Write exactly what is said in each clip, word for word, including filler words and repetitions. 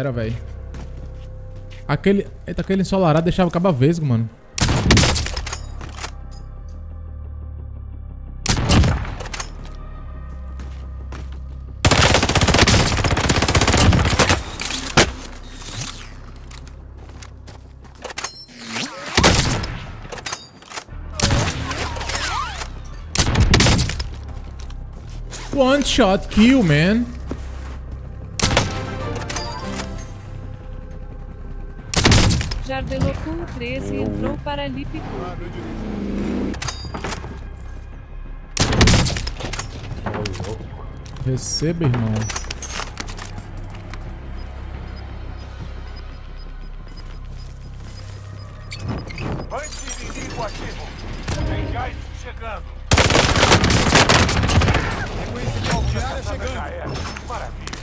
Era, velho. Aquele... Eita, aquele ensolarado deixava o cabo vesgo, mano. One shot kill, man. Jardelocu treze entrou para Lipicu. Receba, irmão. Anti-inimigo ativo. Tem gás chegando. Reconhecimento de área chegando. Maravilha.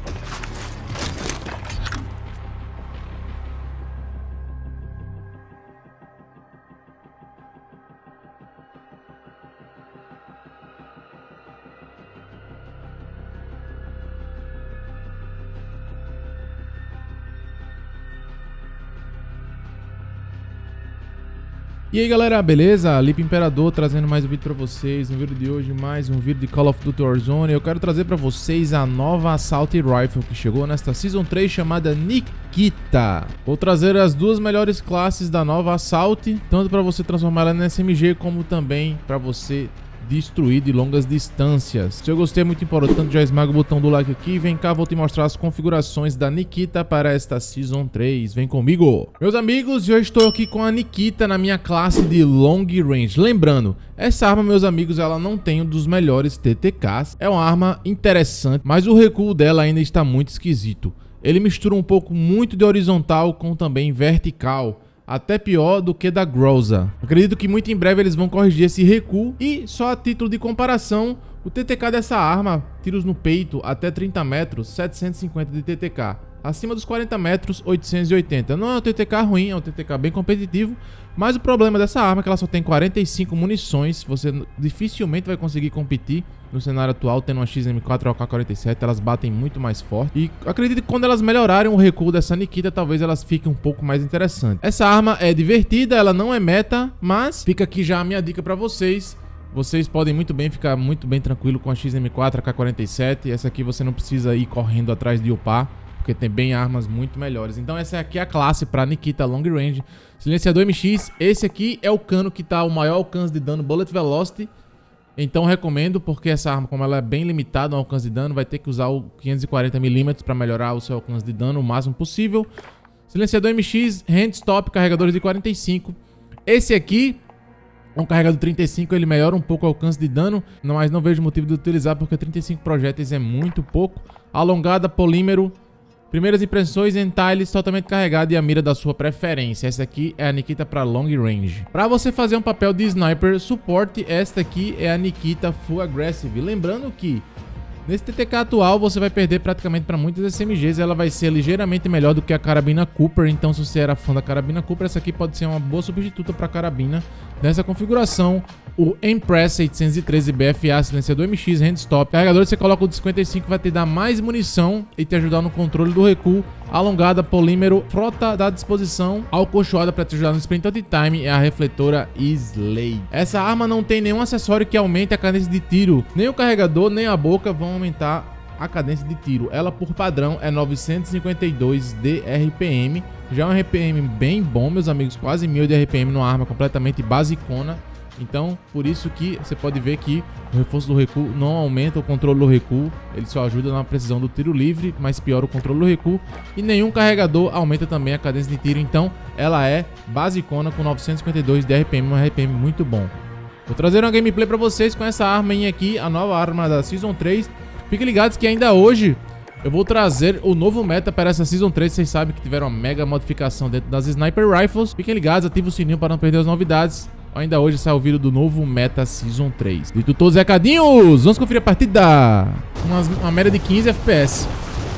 E aí galera, beleza? Lipe Imperador trazendo mais um vídeo pra vocês. No vídeo de hoje, mais um vídeo de Call of Duty Warzone. Eu quero trazer pra vocês a nova Assault Rifle que chegou nesta Season três, chamada Nikita. Vou trazer as duas melhores classes da nova Assault, tanto pra você transformar ela em S M G, como também pra você destruir de longas distâncias. Se eu gostei, é muito importante, já esmaga o botão do like aqui. Vem cá, vou te mostrar as configurações da Nikita para esta Season três. Vem comigo. Meus amigos, eu estou aqui com a Nikita na minha classe de Long Range. Lembrando, essa arma, meus amigos, ela não tem um dos melhores T T Ks. É uma arma interessante, mas o recuo dela ainda está muito esquisito. Ele mistura um pouco muito de horizontal com também vertical. Até pior do que da Groza. Acredito que muito em breve eles vão corrigir esse recuo. E só a título de comparação, o T T K dessa arma, tiros no peito até trinta metros, setecentos e cinquenta de T T K. Acima dos quarenta metros, oitocentos e oitenta. Não é um T T K ruim, é um T T K bem competitivo. Mas o problema dessa arma é que ela só tem quarenta e cinco munições. Você dificilmente vai conseguir competir no cenário atual, tendo uma X M quatro ou A K quarenta e sete, elas batem muito mais forte. E acredito que quando elas melhorarem o recuo dessa Nikita, talvez elas fiquem um pouco mais interessantes. Essa arma é divertida, ela não é meta, mas fica aqui já a minha dica pra vocês. Vocês podem muito bem ficar muito bem tranquilo com a X M quatro, A K quarenta e sete. Essa aqui você não precisa ir correndo atrás de upar, porque tem bem armas muito melhores. Então essa aqui é a classe para Nikita Long Range. Silenciador M X, esse aqui é o cano que tá o maior alcance de dano Bullet Velocity. Então recomendo, porque essa arma, como ela é bem limitada no alcance de dano, vai ter que usar o quinhentos e quarenta milímetros para melhorar o seu alcance de dano o máximo possível. Silenciador M X, handstop, carregadores de quarenta e cinco. Esse aqui, um carregador de trinta e cinco, ele melhora um pouco o alcance de dano, mas não vejo motivo de utilizar porque trinta e cinco projéteis é muito pouco. Alongada, polímero. Primeiras impressões em tiles totalmente carregado e a mira da sua preferência. Essa aqui é a Nikita para Long Range. Para você fazer um papel de sniper suporte, esta aqui é a Nikita Full Aggressive. Lembrando que nesse T T K atual você vai perder praticamente para muitas S M Gs. Ela vai ser ligeiramente melhor do que a carabina Cooper. Então se você era fã da carabina Cooper, essa aqui pode ser uma boa substituta para a carabina. Nessa configuração, o Empress seiscentos e treze B F A, silenciador M X, handstop. Carregador você coloca o de cinquenta e cinco, vai te dar mais munição e te ajudar no controle do recuo. Alongada, polímero, frota da disposição. Alcochoada para te ajudar no sprint out time é a refletora Slay. Essa arma não tem nenhum acessório que aumente a cadência de tiro. Nem o carregador, nem a boca vão aumentar a cadência de tiro. Ela por padrão é novecentos e cinquenta e dois de R P M. Já é um R P M bem bom, meus amigos. Quase mil de R P M numa arma completamente basicona. Então, por isso que você pode ver que o reforço do recuo não aumenta o controle do recuo. Ele só ajuda na precisão do tiro livre, mas piora o controle do recuo. E nenhum carregador aumenta também a cadência de tiro. Então, ela é basicona com novecentos e cinquenta e dois de R P M, um R P M muito bom. Vou trazer uma gameplay pra vocês com essa arma aqui, a nova arma da Season três. Fiquem ligados que ainda hoje eu vou trazer o novo meta para essa Season três. Vocês sabem que tiveram uma mega modificação dentro das Sniper Rifles. Fiquem ligados, ativem o sininho para não perder as novidades. Ainda hoje sai o vídeo do novo meta Season três. Dito todos os recadinhos, vamos conferir a partida. Uma, uma média de quinze F P S.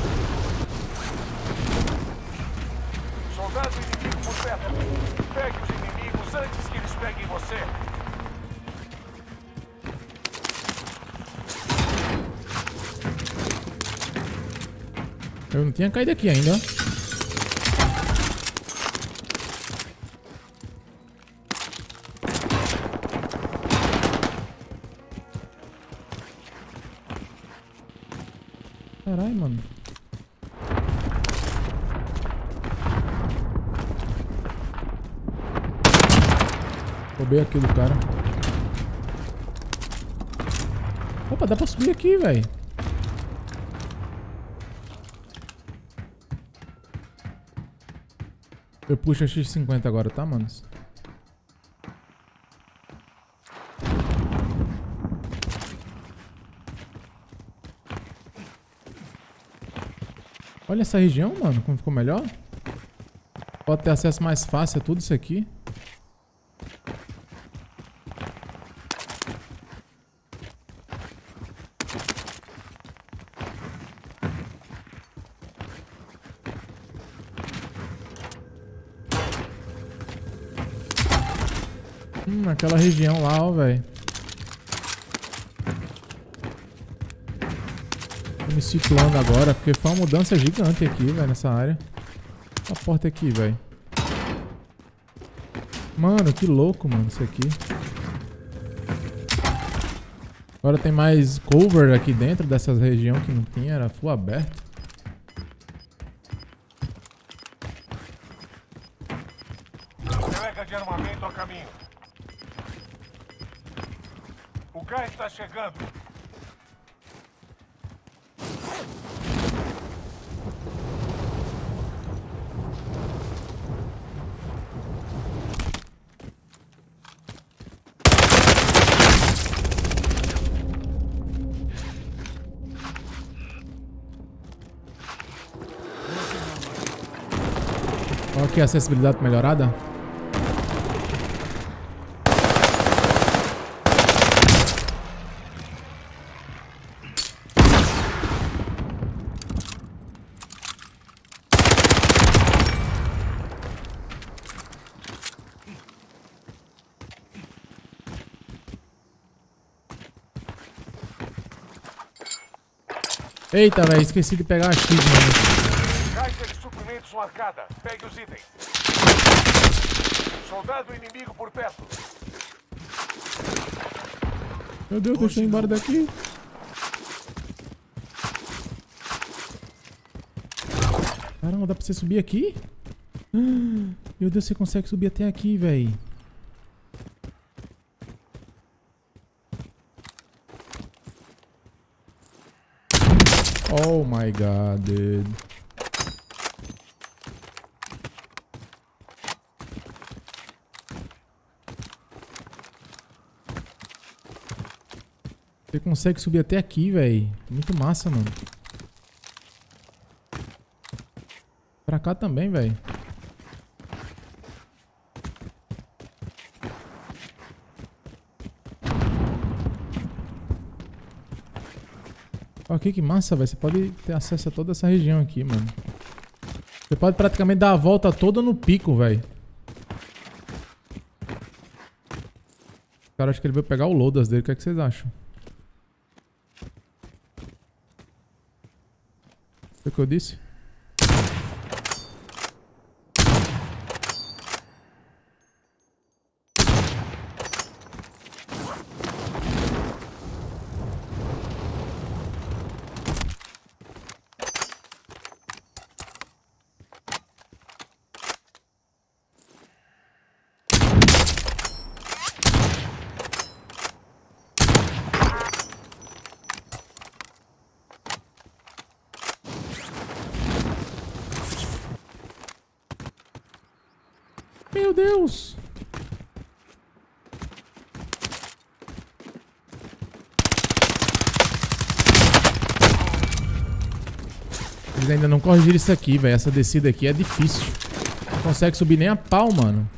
Soldado inimigo por perto. Pegue os inimigos antes que eles peguem você. Eu não tinha caído aqui ainda. mano. Roubei aqui do cara. Opa, dá pra subir aqui, velho. Eu puxo a X cinquenta agora, tá, manos? Olha essa região, mano, como ficou melhor. Pode ter acesso mais fácil a tudo isso aqui. Hum, aquela região lá, ó, velho. Tô me ciclando agora, porque foi uma mudança gigante aqui, velho, nessa área. A porta aqui, velho. Mano, que louco, mano, isso aqui. Agora tem mais cover aqui dentro dessa região que não tinha, era full aberto. Colega de armamento a caminho. O gás está chegando. Olha aqui a acessibilidade melhorada. Eita, velho, esqueci de pegar a X, mano. Caixa de suprimentos marcada. Pegue os itens. Soldado inimigo por perto. Meu Deus, deixa eu ir embora daqui. Caramba, dá pra você subir aqui? Meu Deus, você consegue subir até aqui, velho. Oh my god, dude. Você consegue subir até aqui, velho. Muito massa, mano. Pra cá também, velho. Olha que massa, velho. Você pode ter acesso a toda essa região aqui, mano. Você pode praticamente dar a volta toda no pico, velho. Cara, acho que ele veio pegar o loadas dele. O que é que vocês acham? Foi o que eu disse? Meu Deus! Eles ainda não corrigiram isso aqui, velho. Essa descida aqui é difícil. Não consegue subir nem a pau, mano.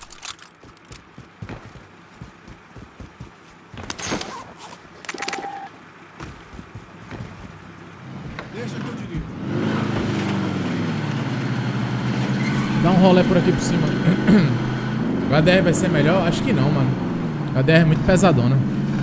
Deixa que eu dirijo. Dá um rolê por aqui por cima. O A D R vai ser melhor? Acho que não, mano. O A D R é muito pesadona.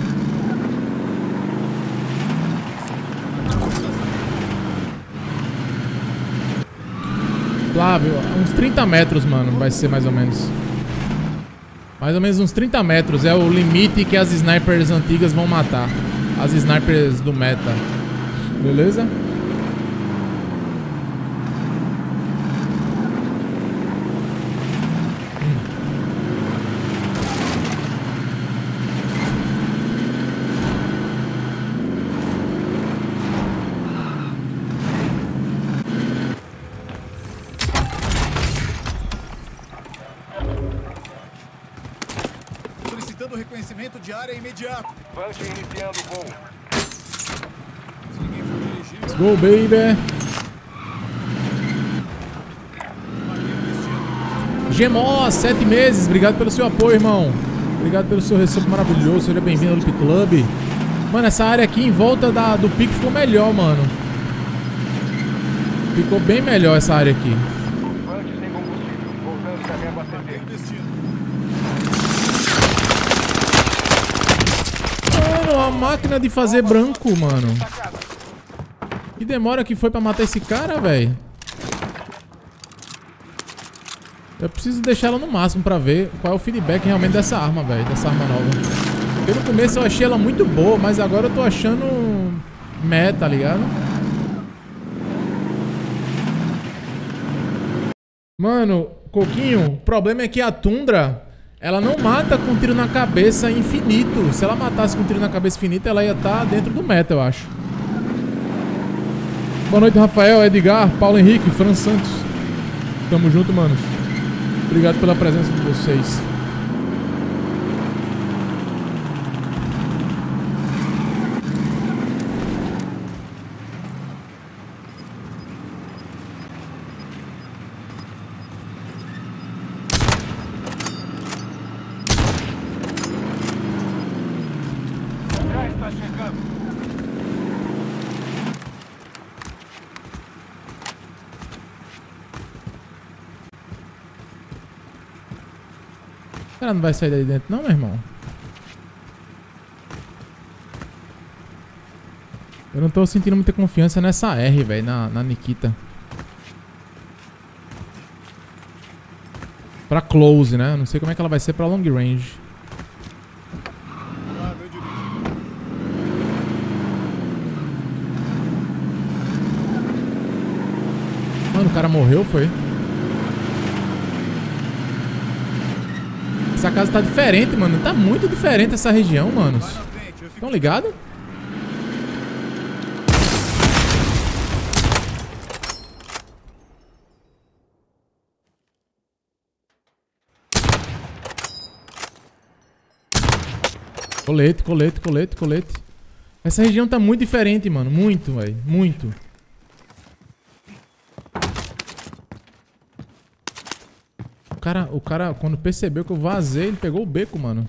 Flávio, uns trinta metros, mano. Vai ser mais ou menos. Mais ou menos uns trinta metros. É o limite que as snipers antigas vão matar. As snipers do meta. Beleza? Solicitando reconhecimento de área imediato. Vante iniciando o voo. Se ninguém for dirigir, Let's go, baby. Gemó, sete meses. Obrigado pelo seu apoio, irmão. Obrigado pelo seu recibo maravilhoso. Seja bem-vindo ao Lip Club. Mano, essa área aqui em volta da, do pico ficou melhor, mano. Ficou bem melhor essa área aqui. Vante sem combustível. Voltando para reabastecer. Mano, a máquina de fazer branco, mano. Que demora que foi pra matar esse cara, velho. Eu preciso deixar ela no máximo pra ver qual é o feedback realmente dessa arma, velho. Dessa arma nova. Porque no começo eu achei ela muito boa, mas agora eu tô achando meta, tá ligado? Mano, Coquinho, o problema é que a Tundra, ela não mata com tiro na cabeça infinito. Se ela matasse com tiro na cabeça infinito, ela ia estar dentro do meta, eu acho. Boa noite, Rafael, Edgar, Paulo Henrique, Fran Santos. Tamo junto, manos. Obrigado pela presença de vocês. Já está chegando. Ela não vai sair daí dentro não, meu irmão? Eu não tô sentindo muita confiança nessa R, velho, na, na Nikita. Pra close, né? Eu não sei como é que ela vai ser pra long range. Ah, eu dirijo. Mano, o cara morreu, foi? Essa casa tá diferente, mano. Tá muito diferente essa região, manos. Vai na frente, eu fico... Tão ligados? Colete, colete, colete, colete. Essa região tá muito diferente, mano. Muito, velho. Muito. O cara, o cara, quando percebeu que eu vazei, ele pegou o beco, mano.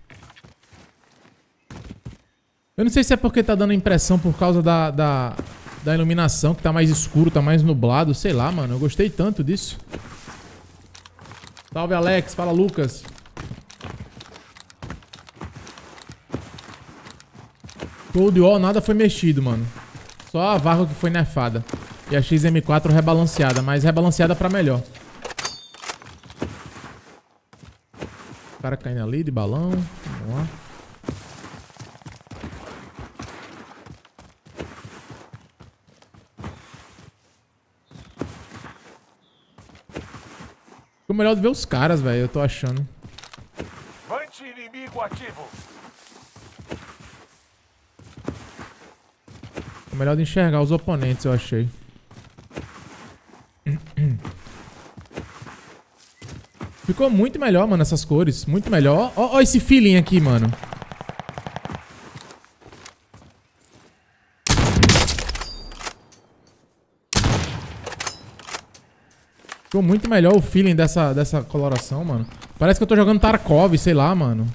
Eu não sei se é porque tá dando impressão por causa da, da, da iluminação, que tá mais escuro, tá mais nublado. Sei lá, mano. Eu gostei tanto disso. Salve, Alex. Fala, Lucas. Cold War, nada foi mexido, mano. Só a Vargo que foi nerfada. E a X M quatro rebalanceada, mas rebalanceada pra melhor. O cara caindo ali de balão. Vamos lá. Ficou melhor de ver os caras, velho. Eu tô achando. Vante inimigo ativo. Ficou melhor de enxergar os oponentes, eu achei. Ficou muito melhor, mano, essas cores. Muito melhor. Ó, ó esse feeling aqui, mano. Ficou muito melhor o feeling dessa, dessa coloração, mano. Parece que eu tô jogando Tarkov, sei lá, mano.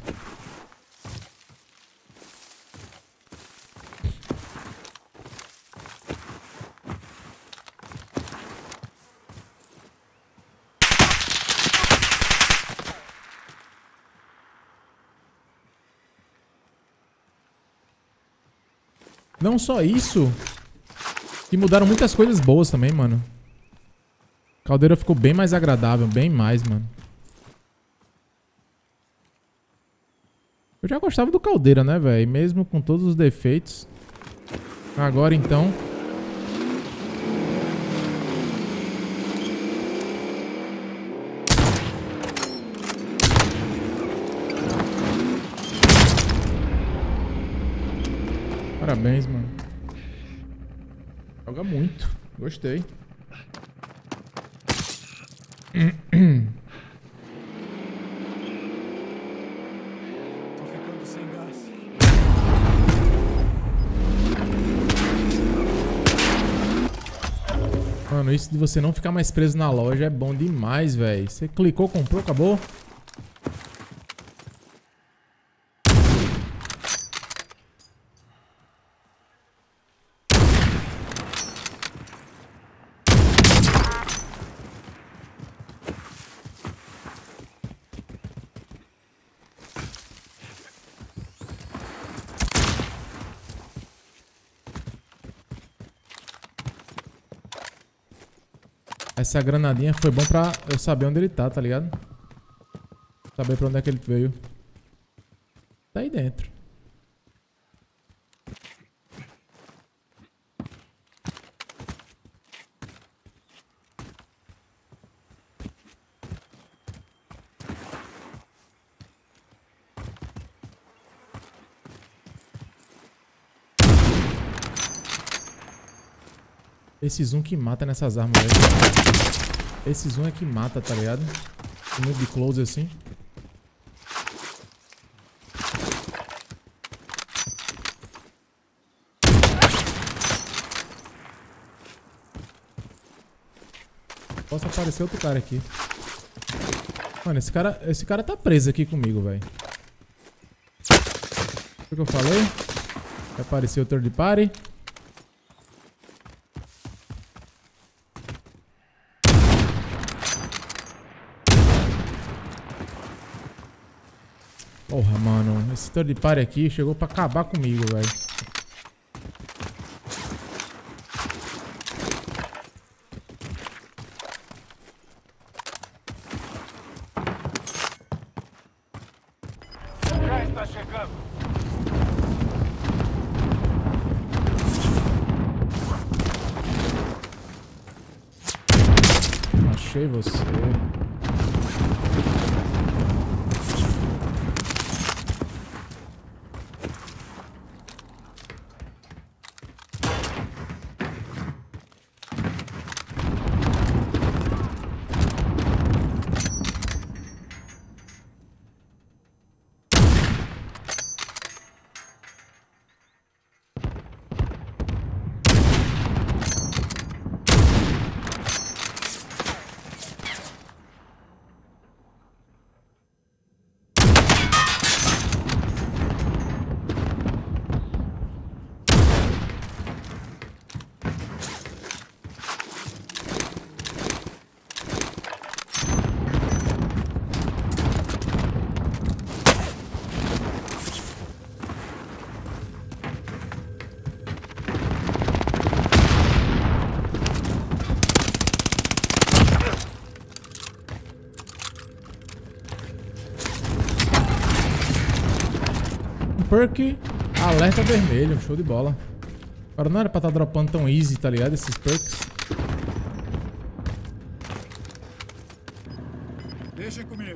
Não só isso, que mudaram muitas coisas boas também, mano. Caldeira ficou bem mais agradável, bem mais, mano. Eu já gostava do Caldeira, né, velho? Mesmo com todos os defeitos. Agora, então... Parabéns, mano. Joga muito. Gostei. Tô Mano, isso de você não ficar mais preso na loja é bom demais, velho. Você clicou, comprou, acabou. Essa granadinha foi bom pra eu saber onde ele tá, tá ligado? Saber pra onde é que ele veio. Tá aí dentro. Esse zoom que mata nessas armas, velho. Esse zoom é que mata, tá ligado? Muito de close assim. Posso aparecer outro cara aqui. Mano, esse cara, esse cara tá preso aqui comigo, velho. O que eu falei? Vai aparecer o third party. Porra, mano. Esse third party aqui chegou pra acabar comigo, velho. Já está chegando. Achei você. Perk alerta vermelho, show de bola. Agora não era pra estar dropando tão easy, tá ligado? Esses perks. Deixa comigo.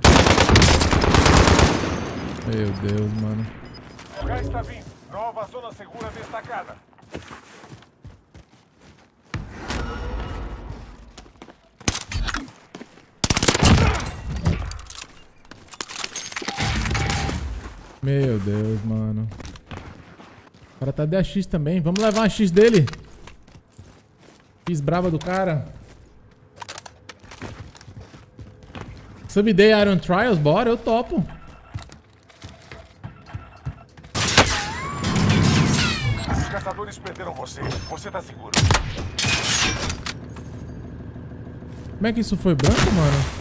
Meu Deus, mano. O gás está vindo. Nova zona segura destacada. Meu Deus, mano. O cara tá de A X também. Vamos levar a X dele. X brava do cara. Subday Iron Trials? Bora, eu topo. Os caçadores perderam você. Você tá seguro. Como é que isso foi branco, mano?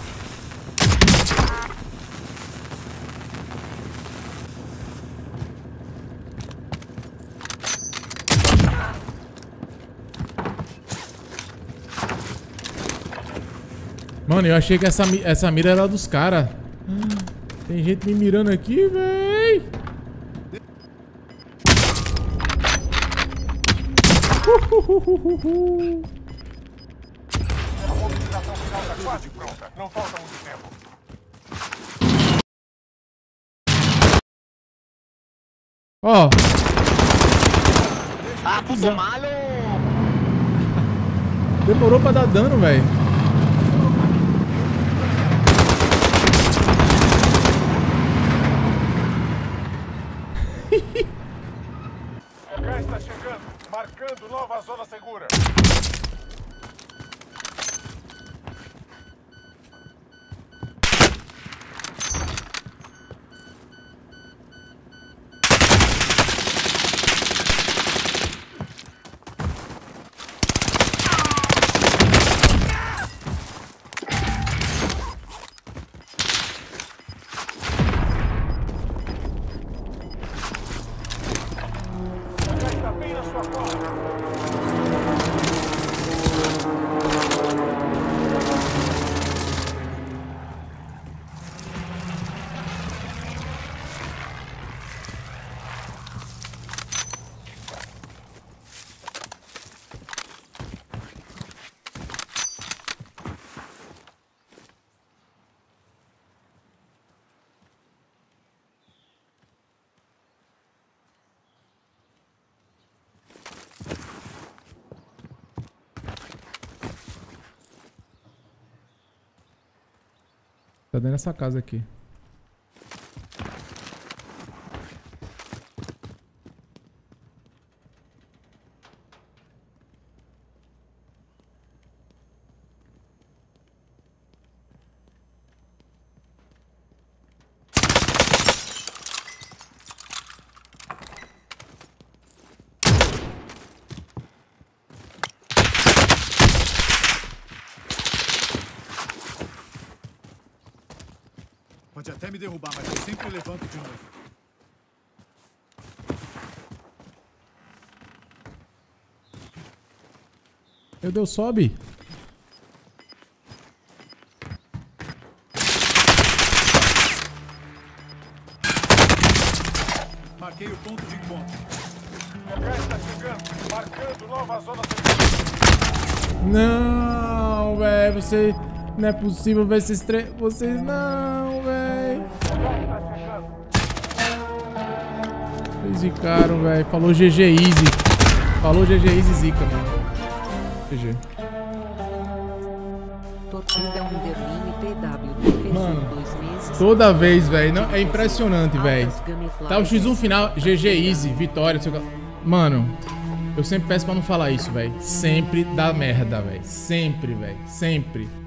Mano, eu achei que essa, essa mira era dos caras. Tem gente me mirando aqui, véi. A movimentação final tá quase pronta. Não falta muito tempo. Ó. Ah, puto malo! Demorou pra dar dano, velho. O gás está chegando, marcando nova zona segura. Tá dentro dessa casa aqui. Pode até me derrubar, mas eu sempre levanto de novo. Meu Deus, sobe. Marquei o ponto de encontro. O gás está chegando, marcando nova zona. Não, velho, você... Não é possível ver esses três... Vocês não, velho. O gás está chegando. Vocês zicaram, velho. Falou G G Easy. Falou G G Easy zica, mano. G G. Totinga Underline T W. Mano, dois meses. Toda vez, velho. É impressionante, velho. Tá o X um final. G G Easy. Vitória. Seu... Mano, eu sempre peço pra não falar isso, velho. Sempre dá merda, velho. Sempre, velho. Sempre.